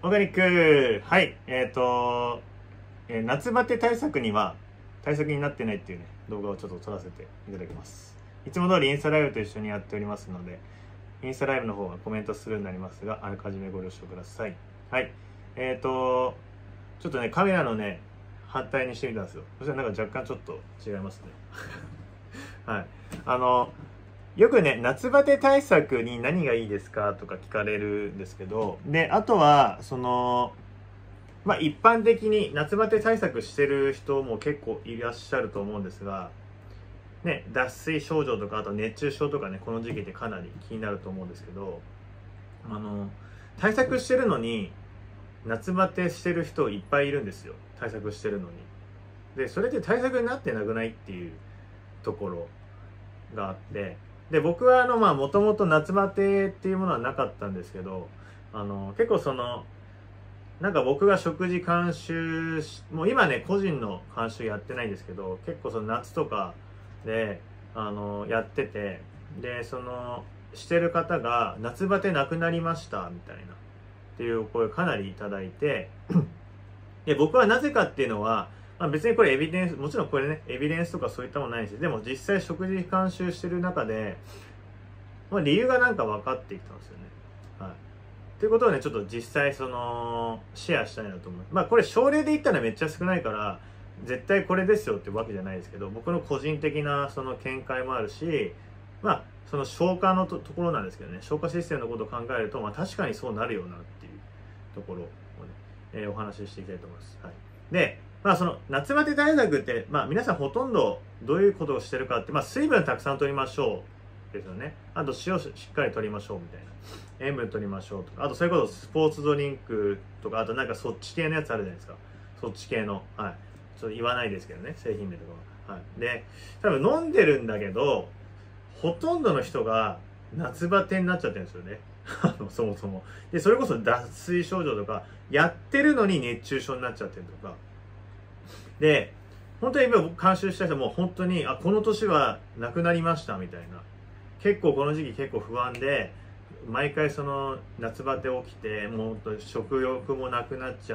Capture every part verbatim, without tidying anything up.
オーガニック、はい、えっ、ー、と、えー、夏バテ対策には対策になってないっていうね、動画をちょっと撮らせていただきます。いつも通りインスタライブと一緒にやっておりますので、インスタライブの方はコメントするようになりますが、あらかじめご了承ください。はい。えっ、ー、と、ちょっとね、カメラのね、反対にしてみたんですよ。そしたらなんか若干ちょっと違いますね。はい。あの、よくね、夏バテ対策に何がいいですかとか聞かれるんですけど、で、あとは、その、まあ一般的に夏バテ対策してる人も結構いらっしゃると思うんですが、ね、脱水症状とか、あと熱中症とかね、この時期ってかなり気になると思うんですけど、あの、対策してるのに、夏バテしてる人いっぱいいるんですよ。対策してるのに。で、それって対策になってなくないっていうところがあって、で、僕はあの、まあ、もともと夏バテっていうものはなかったんですけど、あの、結構その、なんか僕が食事監修し、もう今ね、個人の監修やってないんですけど、結構その夏とかで、あの、やってて、で、その、してる方が、夏バテなくなりました、みたいな、っていうお声かなりいただいて、で、僕はなぜかっていうのは、まあ、別にこれエビデンス、もちろんこれね、エビデンスとかそういったものないし、でも実際食事監修してる中で、まあ、理由がなんか分かってきたんですよね。はい。ということをね、ちょっと実際その、シェアしたいなと思う。まあこれ症例で言ったらめっちゃ少ないから、絶対これですよってわけじゃないですけど、僕の個人的なその見解もあるし、まあその消化の と, ところなんですけどね、消化システムのことを考えると、まあ確かにそうなるよなっていうところをね、えー、お話ししていきたいと思います。はい。で、まあその夏バテ対策って、まあ皆さんほとんどどういうことをしてるかって、まあ水分たくさん取りましょうですよね。あと塩しっかり取りましょうみたいな。塩分取りましょうとか、あとそれこそスポーツドリンクとか、あとなんかそっち系のやつあるじゃないですか。そっち系の。はい。ちょっと言わないですけどね、製品名とかは。はい。で、多分飲んでるんだけど、ほとんどの人が夏バテになっちゃってるんですよね。あの、そもそも。で、それこそ脱水症状とか、やってるのに熱中症になっちゃってるとか。で、本当に今僕監修した人も本当に、あ、この年はなくなりましたみたいな。結構この時期結構不安で、毎回その夏バテ起きて、もう食欲もなくなっちゃって、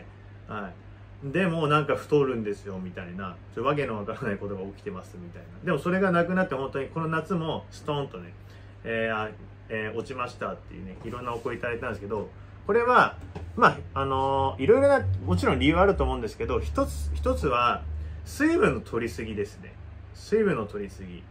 はい。でもなんか太るんですよみたいな、ちょわけのわからないことが起きてますみたいな。でもそれがなくなって本当にこの夏もストーンとね、えーえー、落ちましたっていうね、いろんなお声いただいたんですけど、これは、まあ、あのー、いろいろな、もちろん理由はあると思うんですけど、一つ、一つは、水分の取りすぎですね。水分の取りすぎ。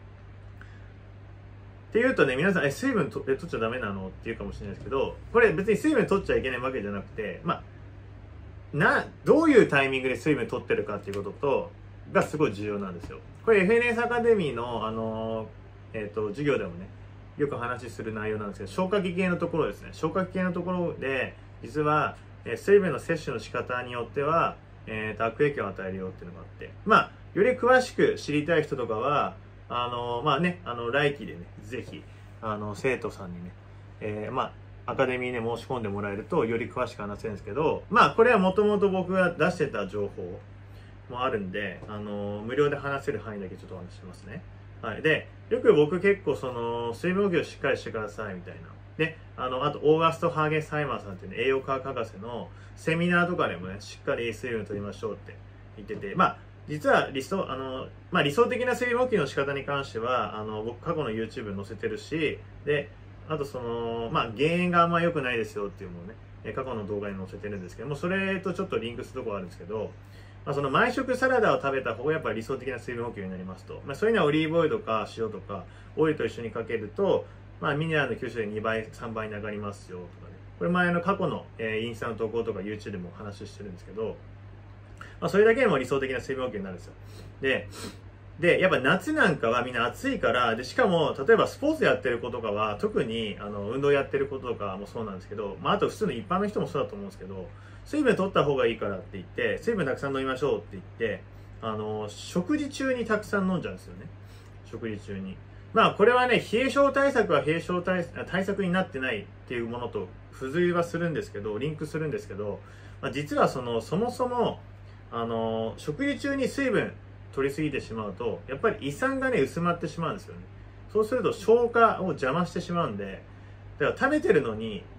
っていうとね、皆さん、え、水分とえ取っちゃダメなのって言うかもしれないですけど、これ別に水分取っちゃいけないわけじゃなくて、まあ、な、どういうタイミングで水分取ってるかっていうことと、がすごい重要なんですよ。これ エフエヌエス アカデミーの、あの、えっと、授業でもね、よく話する内容なんですけど、消化器系のところですね。消化器系のところで、実は、え水分の摂取の仕方によっては、えーと、悪影響を与えるよっていうのがあって、まあ、より詳しく知りたい人とかは、あの、まあね、あの、来期でね、ぜひ、あの、生徒さんにね、えー、まあ、アカデミーに申し込んでもらえると、より詳しく話せるんですけど、まあ、これはもともと僕が出してた情報もあるんで、あの、無料で話せる範囲だけちょっとお話ししますね。はい。で、よく僕結構その、水分補給をしっかりしてくださいみたいな。で、あの、あと、オーガスト・ハーゲンサイマーさんっていうね、栄養科学博士のセミナーとかでもね、しっかり水分を取りましょうって言ってて、まあ、実は理想、あの、まあ、理想的な水分補給の仕方に関しては、あの、僕過去の YouTube に載せてるし、で、あとその、まあ、減塩があんま良くないですよっていうのをね、過去の動画に載せてるんですけども、それとちょっとリンクするところあるんですけど、まあ、その毎食サラダを食べた方がやっぱり理想的な水分補給になりますと。まあ、そういうのはオリーブオイルとか塩とか、オイルと一緒にかけると、まあ、ミネラルの吸収でにばい、さんばいに上がりますよとかね。これ前の過去の、えー、インスタの投稿とか YouTube でも話してるんですけど、まあ、それだけでも理想的な水分補給になるんですよ。で、で、やっぱ夏なんかはみんな暑いから、で、しかも、例えばスポーツやってる子とかは、特に、あの、運動やってる子とかもそうなんですけど、まあ、あと普通の一般の人もそうだと思うんですけど、水分取った方がいいからって言って、水分たくさん飲みましょうって言って、あの、食事中にたくさん飲んじゃうんですよね。食事中に。まあ、これはね、冷え症対策は冷え症対対策になってないっていうものと付随はするんですけど、リンクするんですけど、まあ、実はその、そもそも、あの、食事中に水分取りすぎてしまうと、やっぱり胃酸がね、薄まってしまうんですよね。そうすると消化を邪魔してしまうんで、だから食べてるのに、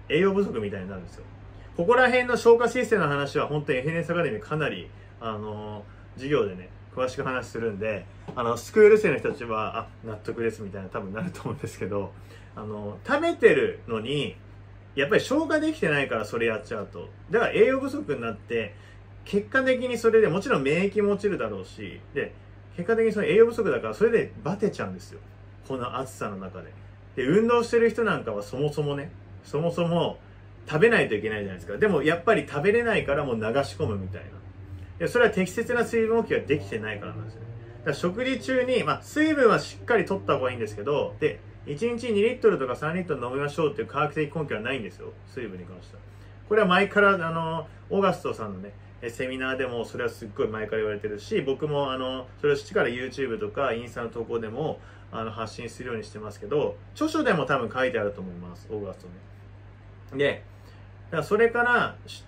栄養不足みたいになるんですよ。ここら辺の消化システムの話は本当に エフエヌエス アカデミーかなり、あのー、授業でね、詳しく話するんで、あの、スクール生の人たちは、あ、納得ですみたいな多分なると思うんですけど、あの、食べてるのに、やっぱり消化できてないからそれやっちゃうと。だから栄養不足になって、結果的にそれでもちろん免疫も落ちるだろうし、で、結果的にその栄養不足だからそれでバテちゃうんですよ。この暑さの中で。で、運動してる人なんかはそもそもね、そもそも食べないといけないじゃないですか。でもやっぱり食べれないからもう流し込むみたいな。で、それは適切な水分補給ができてないからなんですよね。だから食事中に、まあ水分はしっかり取った方がいいんですけど、で、いちにちにリットルとかさんリットル飲みましょうっていう科学的根拠はないんですよ。水分に関しては。これは前から、あの、オーガストさんのね、セミナーでもそれはすっごい前から言われてるし、僕もあの、それをしてから YouTube とかインスタの投稿でもあの発信するようにしてますけど、著書でも多分書いてあると思います、オーガストね。で、だからそれから知って、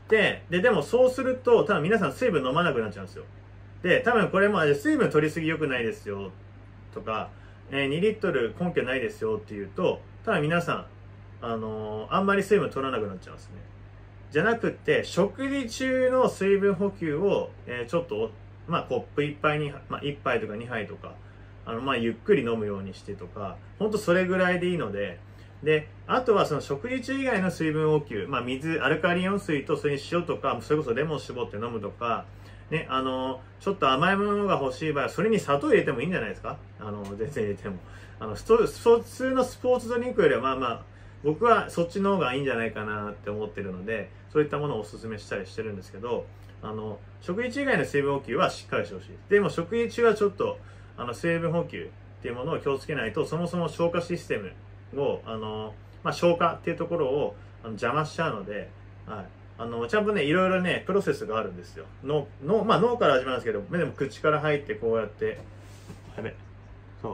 で、でもそうすると、多分皆さん水分飲まなくなっちゃうんですよ。で、多分これも水分取りすぎ良くないですよ、とか、えー、にリットル根拠ないですよっていうと、多分皆さん、あのー、あんまり水分取らなくなっちゃうんですね。じゃなくって、食事中の水分補給を、えー、ちょっと、まあ、コップいっぱいに、まあ、いっぱいとかにはいとか、あの、まあ、ゆっくり飲むようにしてとか、ほんとそれぐらいでいいので、で、あとはその食事中以外の水分補給、まあ、水、アルカリイオン水とそれに塩とか、それこそレモン絞って飲むとか、ね、あの、ちょっと甘いものが欲しい場合は、それに砂糖入れてもいいんじゃないですか？あの、全然入れても。あの、普通のスポーツドリンクよりは、まあまあ、僕はそっちの方がいいんじゃないかなって思ってるので、そういったものをお勧めしたりしてるんですけど、あの、食事中以外の水分補給はしっかりしてほしい。でも食事中はちょっと、あの、水分補給っていうものを気をつけないと、そもそも消化システムを、あの、まあ、消化っていうところをあの邪魔しちゃうので、はい。あの、ちゃんとね、いろいろね、プロセスがあるんですよ。脳、脳、まあ脳から始まるんですけど、でも口から入ってこうやって、やべ、そう。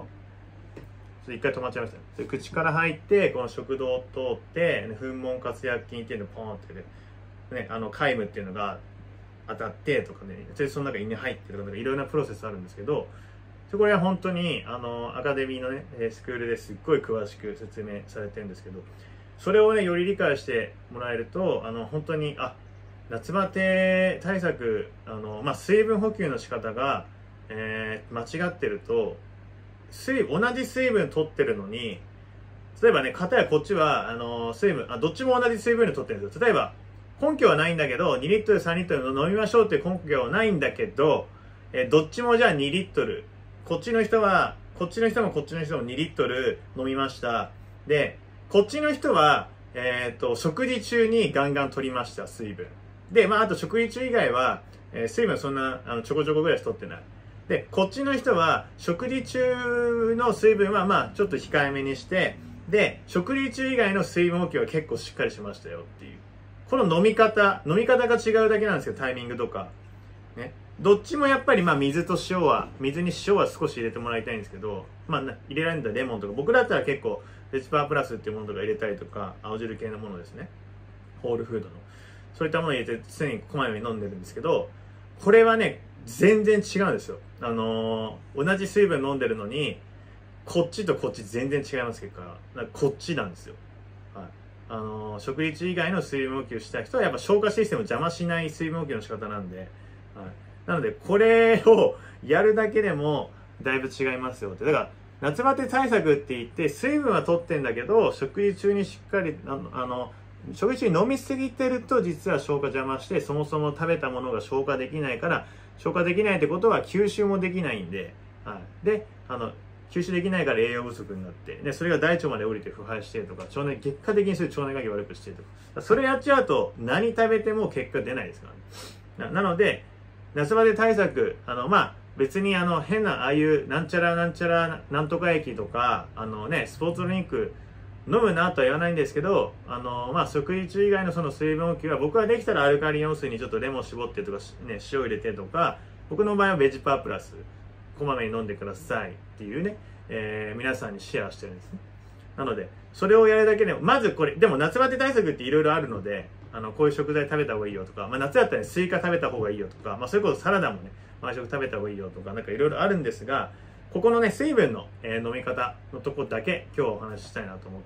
一回止まっちゃいましたね。で口から入って、この食道を通って、ね、噴門活躍筋っていうのをポーンってね、ね、あの、皆無っていうのが当たってとかね、でその中に入ってるとか、いろいろなプロセスあるんですけど、これは本当に、あの、アカデミーのね、スクールですっごい詳しく説明されてるんですけど、それをね、より理解してもらえると、あの、本当に、あ、夏バテ対策、あの、まあ、水分補給の仕方が、えー、間違ってると、水分、同じ水分取ってるのに、例えばね、片やこっちは、あの、水分、あ、どっちも同じ水分で取ってるんですよ。例えば、根拠はないんだけど、にリットル、さんリットル飲みましょうっていう根拠はないんだけど、えー、どっちもじゃあにリットル、こっちの人は、こっちの人もこっちの人もにリットル飲みました。で、こっちの人は、えっと、食事中にガンガン取りました、水分。で、まあ、あと食事中以外は、えー、水分そんな、あの、ちょこちょこぐらいし取ってない。で、こっちの人は、食事中の水分は、まあ、ちょっと控えめにして、で、食事中以外の水分補給は結構しっかりしましたよっていう。この飲み方、飲み方が違うだけなんですよ、タイミングとか。ね。どっちもやっぱりまあ水と塩は、水に塩は少し入れてもらいたいんですけど、まあ入れられたレモンとか、僕だったら結構ベジパープラスっていうものとか入れたりとか、青汁系のものですね。ホールフードの。そういったものを入れて常にこまめに飲んでるんですけど、これはね、全然違うんですよ。あのー、同じ水分飲んでるのに、こっちとこっち全然違います結果。なんかこっちなんですよ。はい。あのー、食事中以外の水分補給した人はやっぱ消化システムを邪魔しない水分補給の仕方なんで、はい。なので、これをやるだけでもだいぶ違いますよって。だから、夏バテ対策って言って、水分は取ってんだけど、食事中にしっかり、あの、あの食事中に飲みすぎてると、実は消化邪魔して、そもそも食べたものが消化できないから、消化できないってことは吸収もできないんで、はい。で、あの、吸収できないから栄養不足になって、で、それが大腸まで降りて腐敗してとか、腸内、結果的にそういう腸内環境悪くしてとか、それやっちゃうと、何食べても結果出ないですからね。な, なので、夏バテ対策、あの、まあ、別にあの、変な、ああいう、なんちゃらなんちゃら、なんとか液とか、あのね、スポーツドリンク、飲むなとは言わないんですけど、あの、まあ、食事中以外のその水分補給は、僕はできたらアルカリイオン水にちょっとレモン絞ってとか、ね、塩入れてとか、僕の場合はベジパープラス、こまめに飲んでくださいっていうね、えー、皆さんにシェアしてるんですね。なので、それをやるだけでも、まずこれ、でも夏バテ対策っていろいろあるので、あの、こういう食材食べた方がいいよとか、まあ、夏だったら、ね、スイカ食べた方がいいよとか、まあ、それこそサラダもね、毎食食べた方がいいよとか、なんかいろいろあるんですが、ここのね、水分の、えー、飲み方のとこだけ今日お話ししたいなと思って、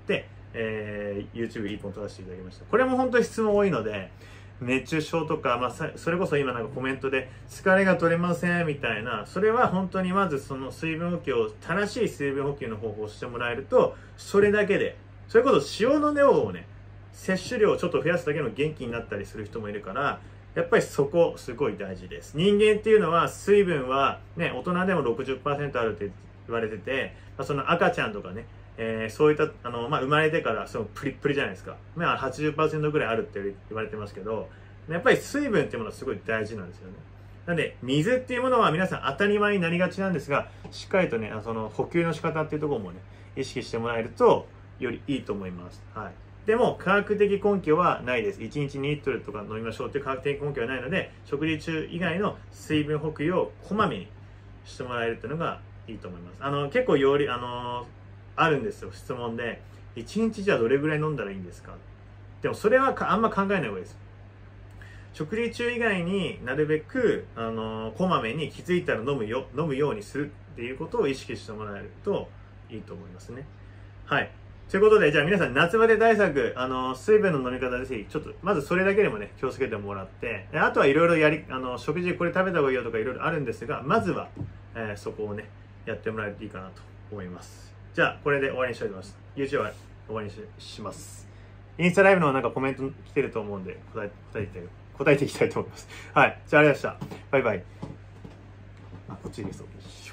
えー、YouTube いっぽん撮らせていただきました。これも本当に質問多いので、熱中症とか、まあ、それこそ今なんかコメントで疲れが取れませんみたいな、それは本当にまずその水分補給を、正しい水分補給の方法をしてもらえると、それだけで、それこそ塩の量をね、摂取量をちょっと増やすだけの元気になったりする人もいるから、やっぱりそこすごい大事です。人間っていうのは水分はね、大人でも ろくじゅっパーセント あるって言われてて、まあ、その赤ちゃんとかね、えー、そういったあの、まあ、生まれてからそのプリップリじゃないですか、まあ、はちじゅっパーセント ぐらいあるって言われてますけど、やっぱり水分っていうものはすごい大事なんですよね。なんで水っていうものは皆さん当たり前になりがちなんですが、しっかりとね、その補給の仕方っていうところもね、意識してもらえるとよりいいと思います。はい。でも科学的根拠はないです。いちにちにリットルとか飲みましょうっていう科学的根拠はないので、食事中以外の水分補給をこまめにしてもらえるっていうのがいいと思います。あの結構よりあのあるんですよ、質問で。いちにちじゃあどれぐらい飲んだらいいんですか。でもそれはあんま考えない方がいいです。食事中以外になるべくあのこまめに気づいたら飲むよ飲むようにするっていうことを意識してもらえるといいと思いますね。はい。ということで、じゃあ皆さん夏バテ対策、あの、水分の飲み方でぜひ、ちょっと、まずそれだけでもね、気をつけてもらって、あとはいろいろやり、あの、食事これ食べた方がいいよとかいろいろあるんですが、まずは、えー、そこをね、やってもらえるといいかなと思います。じゃあ、これで終わりにしたいと思います。YouTube は終わりに し, します。インスタライブのなんかコメント来てると思うんで、答え、答えていきたい、答えていきたいと思います。はい。じゃあ、ありがとうございました。バイバイ。あ、こっちです。